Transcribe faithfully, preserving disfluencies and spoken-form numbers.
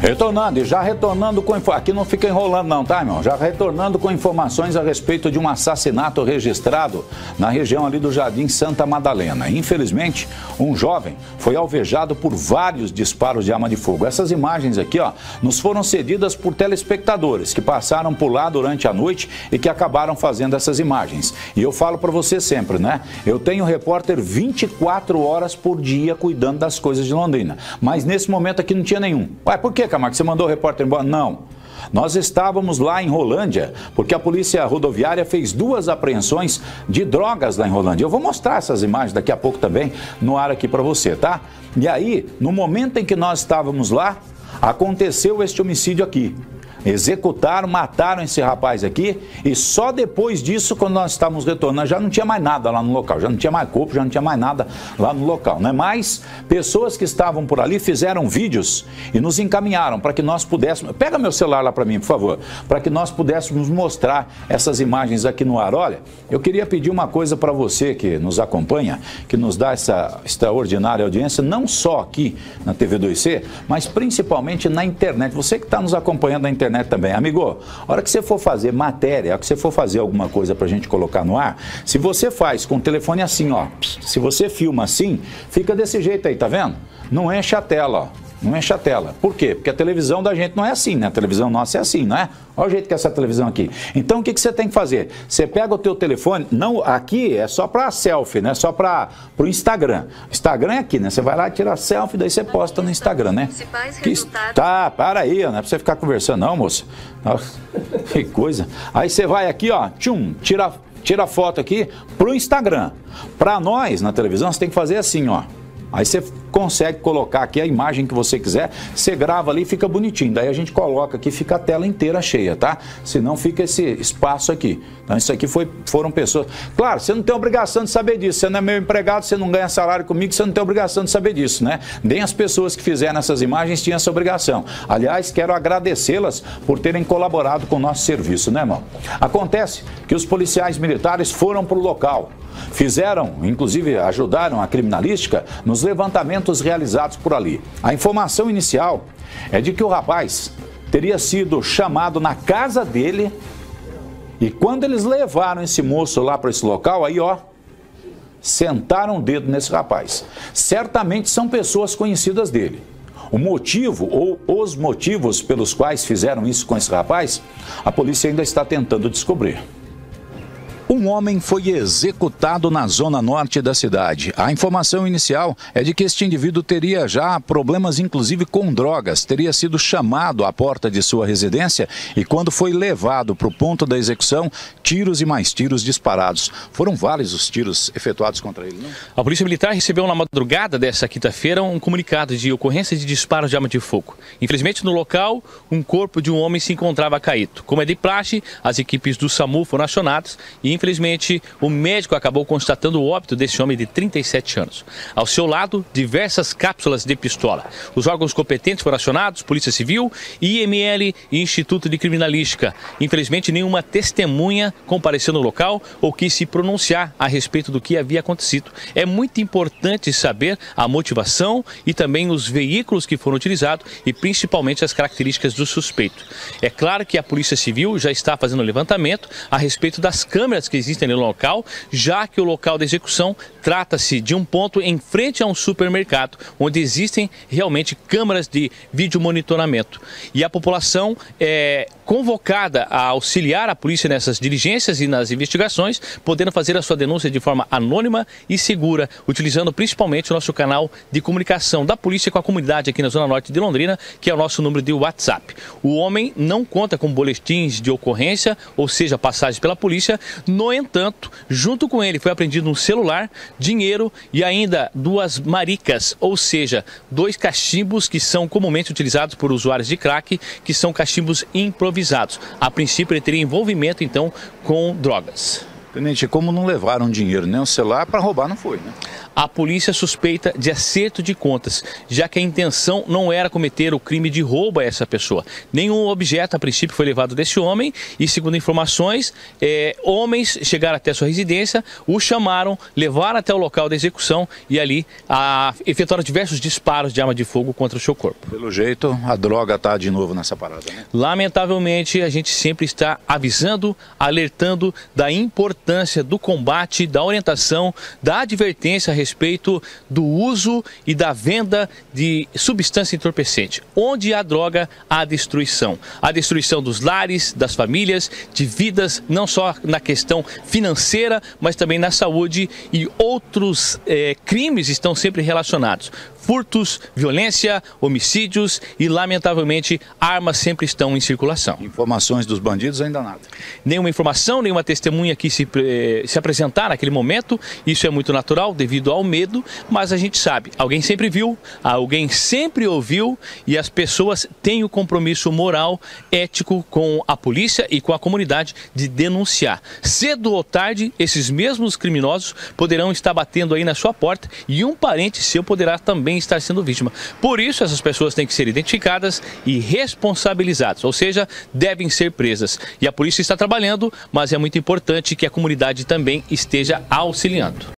Retornando, e já retornando com... Aqui não fica enrolando não, tá, irmão? Já retornando com informações a respeito de um assassinato registrado na região ali do Jardim Santa Madalena. Infelizmente, um jovem foi alvejado por vários disparos de arma de fogo. Essas imagens aqui, ó, nos foram cedidas por telespectadores que passaram por lá durante a noite e que acabaram fazendo essas imagens. E eu falo para você sempre, né? Eu tenho repórter vinte e quatro horas por dia cuidando das coisas de Londrina. Mas nesse momento aqui não tinha nenhum. Ué, por que, Camargo? Você mandou o repórter embora? Não. Nós estávamos lá em Rolândia, porque a polícia rodoviária fez duas apreensões de drogas lá em Rolândia. Eu vou mostrar essas imagens daqui a pouco também no ar aqui para você, tá? E aí, no momento em que nós estávamos lá, aconteceu este homicídio aqui. Executaram, mataram esse rapaz aqui e só depois disso, quando nós estávamos retornando, já não tinha mais nada lá no local, já não tinha mais corpo, já não tinha mais nada lá no local, né? Mas pessoas que estavam por ali fizeram vídeos e nos encaminharam para que nós pudéssemos... Pega meu celular lá para mim, por favor, para que nós pudéssemos mostrar essas imagens aqui no ar. Olha, eu queria pedir uma coisa para você que nos acompanha, que nos dá essa extraordinária audiência, não só aqui na T V dois C, mas principalmente na internet. Você que está nos acompanhando na internet também. Amigo, a hora que você for fazer matéria, a hora que você for fazer alguma coisa pra gente colocar no ar, se você faz com o telefone assim, ó, se você filma assim, fica desse jeito aí, tá vendo? Não enche a tela, ó. Não enche a tela. Por quê? Porque a televisão da gente não é assim, né? A televisão nossa é assim, não é? Olha o jeito que é essa televisão aqui. Então, o que, que você tem que fazer? Você pega o teu telefone, não, aqui é só para selfie, né? Só para o Instagram. Instagram é aqui, né? Você vai lá e tira selfie, daí você posta no Instagram, né? Que, tá, para aí, não é para você ficar conversando não, moça. Nossa, que coisa. Aí você vai aqui, ó, tchum, tira, tira a foto aqui pro Instagram. Para nós, na televisão, você tem que fazer assim, ó. Aí você consegue colocar aqui a imagem que você quiser, você grava ali e fica bonitinho. Daí a gente coloca aqui, fica a tela inteira cheia, tá? Senão fica esse espaço aqui. Então isso aqui foi, foram pessoas... Claro, você não tem obrigação de saber disso. Você não é meu empregado, você não ganha salário comigo, você não tem obrigação de saber disso, né? Nem as pessoas que fizeram essas imagens tinham essa obrigação. Aliás, quero agradecê-las por terem colaborado com o nosso serviço, né, irmão? Acontece que os policiais militares foram para o local. Fizeram, inclusive ajudaram a criminalística nos levantamentos realizados por ali. A informação inicial é de que o rapaz teria sido chamado na casa dele e quando eles levaram esse moço lá para esse local, aí ó, sentaram o dedo nesse rapaz. Certamente são pessoas conhecidas dele. O motivo ou os motivos pelos quais fizeram isso com esse rapaz, a polícia ainda está tentando descobrir. Um homem foi executado na zona norte da cidade. A informação inicial é de que este indivíduo teria já problemas, inclusive com drogas. Teria sido chamado à porta de sua residência e quando foi levado para o ponto da execução, tiros e mais tiros disparados. Foram vários os tiros efetuados contra ele, não? A Polícia Militar recebeu na madrugada desta quinta-feira um comunicado de ocorrência de disparos de arma de fogo. Infelizmente, no local, um corpo de um homem se encontrava caído. Como é de praxe, as equipes do SAMU foram acionadas e infelizmente, o médico acabou constatando o óbito desse homem de trinta e sete anos. Ao seu lado, diversas cápsulas de pistola. Os órgãos competentes foram acionados, Polícia Civil, I M L e Instituto de Criminalística. Infelizmente, nenhuma testemunha compareceu no local ou quis se pronunciar a respeito do que havia acontecido. É muito importante saber a motivação e também os veículos que foram utilizados e principalmente as características do suspeito. É claro que a Polícia Civil já está fazendo um levantamento a respeito das câmeras que existem no local, já que o local da execução trata-se de um ponto em frente a um supermercado, onde existem realmente câmeras de vídeo monitoramento. E a população é convocada a auxiliar a polícia nessas diligências e nas investigações, podendo fazer a sua denúncia de forma anônima e segura, utilizando principalmente o nosso canal de comunicação da polícia com a comunidade aqui na Zona Norte de Londrina, que é o nosso número de WhatsApp. O homem não conta com boletins de ocorrência, ou seja, passagens pela polícia. No entanto, junto com ele foi apreendido um celular, dinheiro e ainda duas maricas, ou seja, dois cachimbos que são comumente utilizados por usuários de crack, que são cachimbos improvisados. A princípio ele teria envolvimento então com drogas. Tenente, como não levaram dinheiro nem o celular, para roubar não foi, né? A polícia suspeita de acerto de contas, já que a intenção não era cometer o crime de roubo a essa pessoa. Nenhum objeto, a princípio, foi levado desse homem e, segundo informações, é, homens chegaram até sua residência, o chamaram, levaram até o local da execução e ali a, efetuaram diversos disparos de arma de fogo contra o seu corpo. Pelo jeito, a droga está de novo nessa parada, né? Lamentavelmente, a gente sempre está avisando, alertando da importância do combate, da orientação, da advertência a respeito do uso e da venda de substância entorpecente. Onde há droga, há destruição. A destruição dos lares, das famílias, de vidas, não só na questão financeira, mas também na saúde, e outros é, crimes estão sempre relacionados. Furtos, violência, homicídios e, lamentavelmente, armas sempre estão em circulação. Informações dos bandidos ainda nada. Nenhuma informação, nenhuma testemunha que se, se apresentar naquele momento. Isso é muito natural devido ao medo, mas a gente sabe, alguém sempre viu, alguém sempre ouviu e as pessoas têm o compromisso moral, ético com a polícia e com a comunidade de denunciar. Cedo ou tarde, esses mesmos criminosos poderão estar batendo aí na sua porta e um parente seu poderá também estar sendo vítima. Por isso, essas pessoas têm que ser identificadas e responsabilizadas, ou seja, devem ser presas. E a polícia está trabalhando, mas é muito importante que a comunidade também esteja auxiliando.